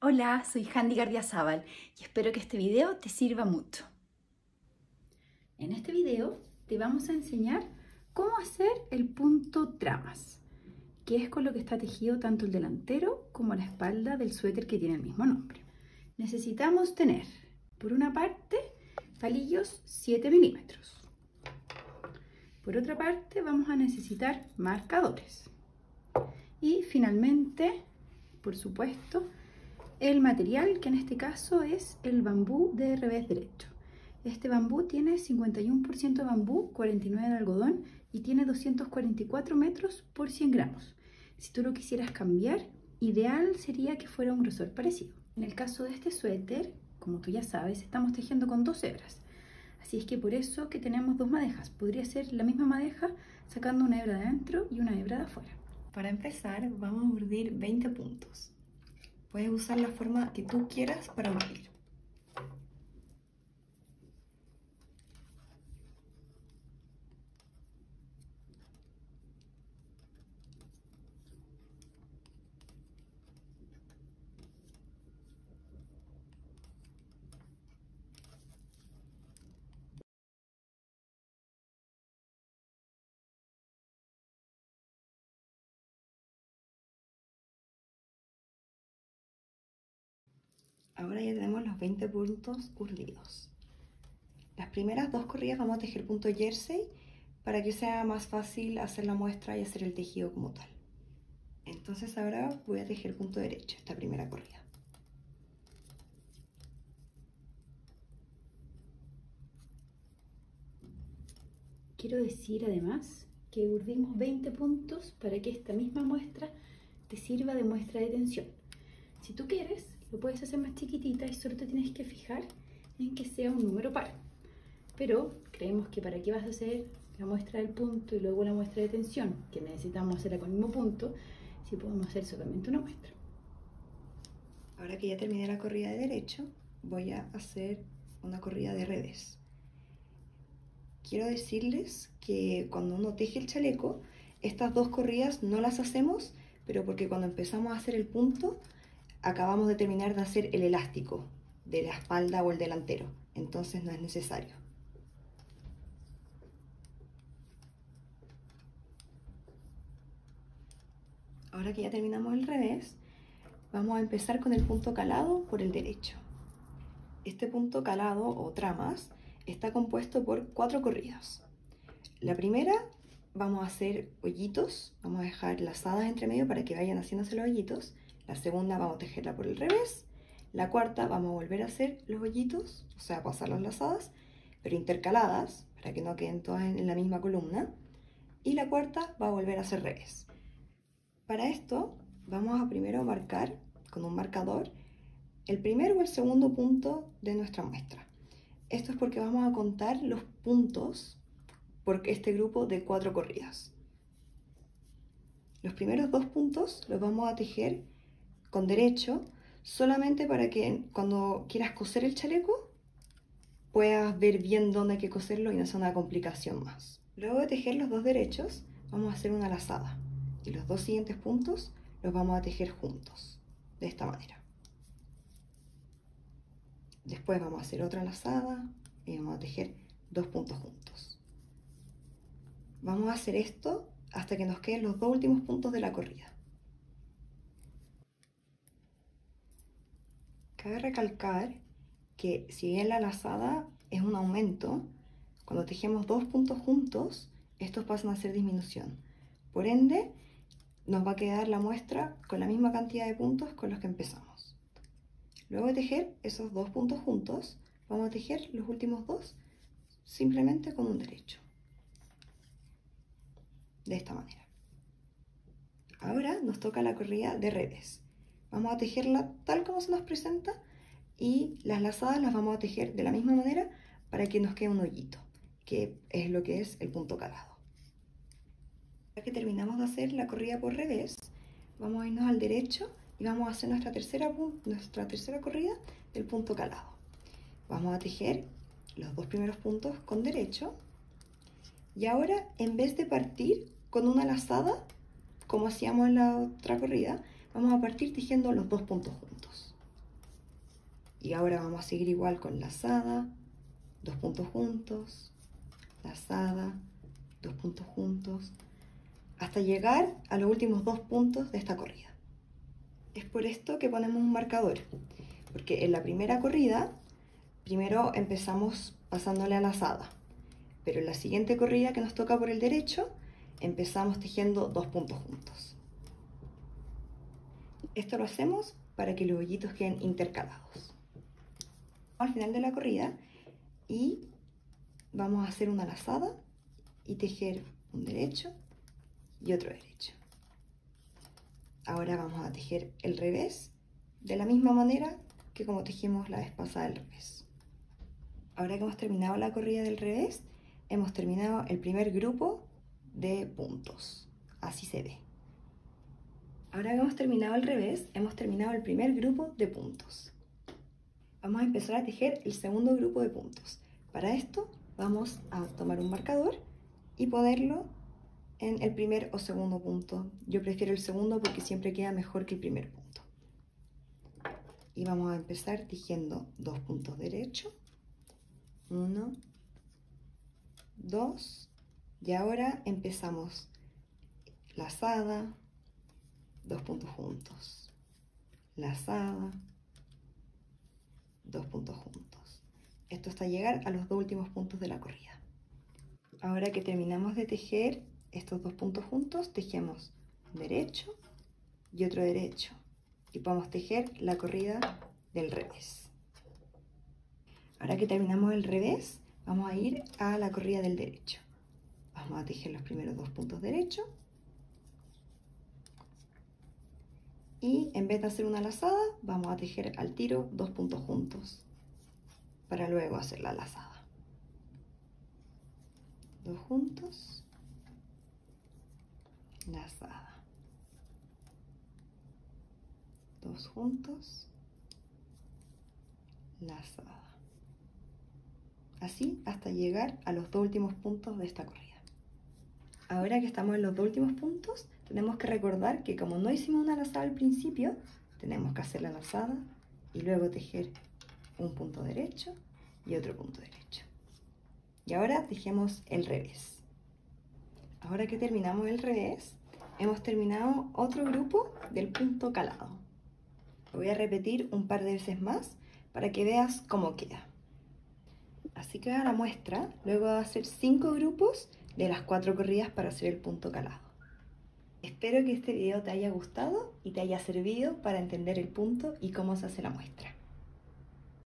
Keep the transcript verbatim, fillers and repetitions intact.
Hola, soy Handy Gardiazabal y espero que este video te sirva mucho. En este video te vamos a enseñar cómo hacer el punto tramas, que es con lo que está tejido tanto el delantero como la espalda del suéter que tiene el mismo nombre. Necesitamos tener, por una parte, palillos siete milímetros. Por otra parte, vamos a necesitar marcadores. Y finalmente, por supuesto, el material, que en este caso es el bambú de revés derecho. Este bambú tiene cincuenta y uno por ciento de bambú, cuarenta y nueve por ciento de algodón y tiene doscientos cuarenta y cuatro metros por cien gramos. Si tú lo quisieras cambiar, ideal sería que fuera un grosor parecido. En el caso de este suéter, como tú ya sabes, estamos tejiendo con dos hebras. Así es que por eso que tenemos dos madejas. Podría ser la misma madeja sacando una hebra de adentro y una hebra de afuera. Para empezar, vamos a urdir veinte puntos. Puedes usar la forma que tú quieras para urdir. Ahora ya tenemos los veinte puntos urdidos. Las primeras dos corridas vamos a tejer punto jersey para que sea más fácil hacer la muestra y hacer el tejido como tal. Entonces ahora voy a tejer punto derecho, esta primera corrida. Quiero decir además que urdimos veinte puntos para que esta misma muestra te sirva de muestra de tensión. Si tú quieres, lo puedes hacer más chiquitita y solo te tienes que fijar en que sea un número par. Pero creemos que para qué vas a hacer la muestra del punto y luego la muestra de tensión, que necesitamos hacerla con el mismo punto, si podemos hacer solamente una muestra. Ahora que ya terminé la corrida de derecho, voy a hacer una corrida de revés. Quiero decirles que cuando uno teje el chaleco, estas dos corridas no las hacemos, pero porque cuando empezamos a hacer el punto, acabamos de terminar de hacer el elástico de la espalda o el delantero, entonces no es necesario. Ahora que ya terminamos el revés, vamos a empezar con el punto calado por el derecho. Este punto calado o tramas está compuesto por cuatro corridas. La primera vamos a hacer hoyitos, vamos a dejar lazadas entre medio para que vayan haciéndose los hoyitos. La segunda vamos a tejerla por el revés. La cuarta vamos a volver a hacer los hoyitos, o sea, pasar las lazadas, pero intercaladas, para que no queden todas en la misma columna. Y la cuarta va a volver a hacer revés. Para esto vamos a primero marcar con un marcador el primer o el segundo punto de nuestra muestra. Esto es porque vamos a contar los puntos por este grupo de cuatro corridas. Los primeros dos puntos los vamos a tejer con derecho, solamente para que cuando quieras coser el chaleco puedas ver bien dónde hay que coserlo y no sea una complicación más. Luego de tejer los dos derechos, vamos a hacer una lazada y los dos siguientes puntos los vamos a tejer juntos, de esta manera. Después vamos a hacer otra lazada y vamos a tejer dos puntos juntos. Vamos a hacer esto hasta que nos queden los dos últimos puntos de la corrida. Cabe recalcar que si bien la lazada es un aumento, cuando tejemos dos puntos juntos, estos pasan a ser disminución. Por ende, nos va a quedar la muestra con la misma cantidad de puntos con los que empezamos. Luego de tejer esos dos puntos juntos, vamos a tejer los últimos dos simplemente con un derecho. De esta manera. Ahora nos toca la corrida de revés. Vamos a tejerla tal como se nos presenta y las lazadas las vamos a tejer de la misma manera para que nos quede un hoyito, que es lo que es el punto calado. Ya que terminamos de hacer la corrida por revés, vamos a irnos al derecho y vamos a hacer nuestra tercera, nuestra tercera corrida del punto calado. Vamos a tejer los dos primeros puntos con derecho y ahora, en vez de partir con una lazada, como hacíamos en la otra corrida, vamos a partir tejiendo los dos puntos juntos. Y ahora vamos a seguir igual con lazada, dos puntos juntos, lazada, dos puntos juntos, hasta llegar a los últimos dos puntos de esta corrida. Es por esto que ponemos un marcador, porque en la primera corrida, primero empezamos pasándole a lazada, pero en la siguiente corrida que nos toca por el derecho, empezamos tejiendo dos puntos juntos. Esto lo hacemos para que los hoyitos queden intercalados. Al final de la corrida y vamos a hacer una lazada y tejer un derecho y otro derecho. Ahora vamos a tejer el revés de la misma manera que como tejimos la vez pasada el revés. Ahora que hemos terminado la corrida del revés, hemos terminado el primer grupo de puntos. Así se ve. Ahora que hemos terminado el revés, hemos terminado el primer grupo de puntos. Vamos a empezar a tejer el segundo grupo de puntos. Para esto vamos a tomar un marcador y ponerlo en el primer o segundo punto. Yo prefiero el segundo porque siempre queda mejor que el primer punto. Y vamos a empezar tejiendo dos puntos derechos. Uno, dos. Y ahora empezamos lazada, dos puntos juntos, lazada, dos puntos juntos. Esto hasta llegar a los dos últimos puntos de la corrida. Ahora que terminamos de tejer estos dos puntos juntos, tejemos un derecho y otro derecho y podemos tejer la corrida del revés. Ahora que terminamos el revés, vamos a ir a la corrida del derecho. Vamos a tejer los primeros dos puntos derechos y en vez de hacer una lazada, vamos a tejer al tiro dos puntos juntos para luego hacer la lazada. Dos juntos, lazada, dos juntos, lazada. Así hasta llegar a los dos últimos puntos de esta corrida. Ahora que estamos en los dos últimos puntos, tenemos que recordar que como no hicimos una lazada al principio, tenemos que hacer la lazada y luego tejer un punto derecho y otro punto derecho. Y ahora tejemos el revés. Ahora que terminamos el revés, hemos terminado otro grupo del punto calado. Lo voy a repetir un par de veces más para que veas cómo queda. Así queda la muestra, luego de hacer cinco grupos de las cuatro corridas para hacer el punto calado. Espero que este video te haya gustado y te haya servido para entender el punto y cómo se hace la muestra.